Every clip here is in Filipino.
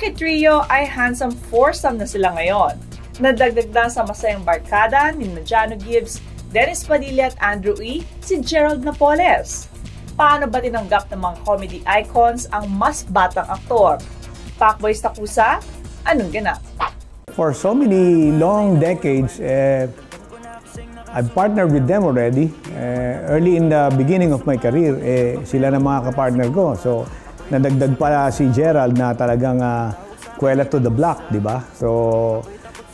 Rocket Trio ay handsome foursome na sila ngayon. Nadagdagdan sa masayang barkada ni Janno Gibbs, Dennis Padilla at Andrew E. si Jerald Napoles. Paano ba tinanggap ng mga comedy icons ang mas batang aktor? Pakboys Takusa, Anong Ganap? For so many long decades, I've partnered with them already. Early in the beginning of my career, sila na mga kapartner ko. So, nadagdag pa si Jerald na talagang kwela to the block, di ba? So,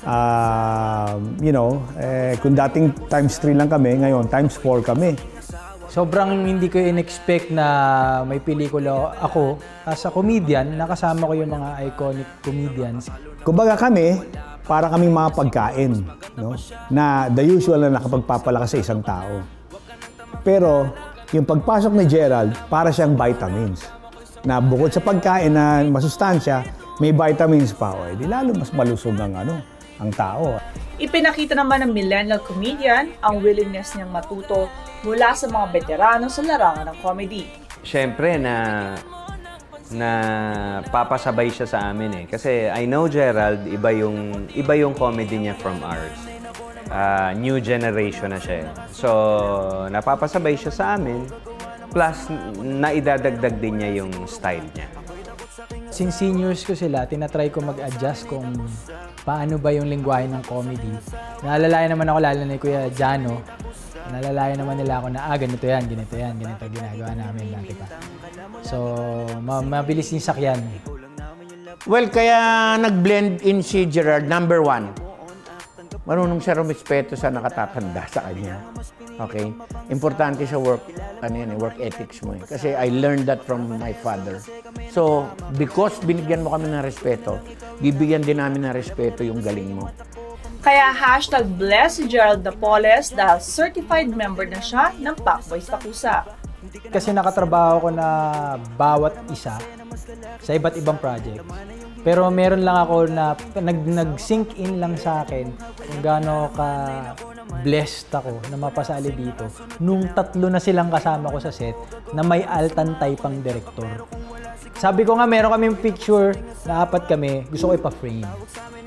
kung dating times 3 lang kami, ngayon times 4 kami. Sobrang hindi ko in-expect na may pelikula ako as a comedian, nakasama ko yung mga iconic comedians. Kumbaga kami, para kaming mga pagkain, no? Na the usual na nakapagpapalakas sa isang tao. Pero yung pagpasok ni Jerald, para siyang vitamins. Na bukod sa pagkain na masustansya, may vitamins pa. O, di lalo mas malusog ang tao. Ipinakita naman ng millennial comedian ang willingness niyang matuto mula sa mga veterano sa larangan ng comedy. Siyempre na papasabay siya sa amin Kasi I know Jerald, iba yung comedy niya from ours. New generation na siya. So, napapasabay siya sa amin. Plus, naidadagdag din niya yung style niya. Since seniors ko sila, tinatry ko mag-adjust kung paano ba yung lingwahe ng comedy. Naalalayan naman ako, lalo na Kuya Janno. Naalalayan naman nila ako na, ganito yan, ganito ginagawa namin dati pa. So, mabilis yung sakyan. Well, kaya nag-blend in si Jerald, number 1. Marunong siya rumispeto sa nakatatanda sa kanya. Okay? Importante sa work ethics mo Kasi I learned that from my father. So, because binigyan mo kami ng respeto, bibigyan din namin ng respeto yung galing mo. Kaya #bless si Jerald Napoles dahil certified member na siya ng Pakboys Takusa. Kasi nakatrabaho ko na bawat isa sa iba't ibang project. Pero meron lang ako na nag-sink in lang sa akin kung gaano ka-blessed ako na mapasali dito. Nung 3 na silang kasama ko sa set na may altantay pang direktor. Sabi ko nga, meron kaming picture na 4 kami, gusto ko ipa-frame.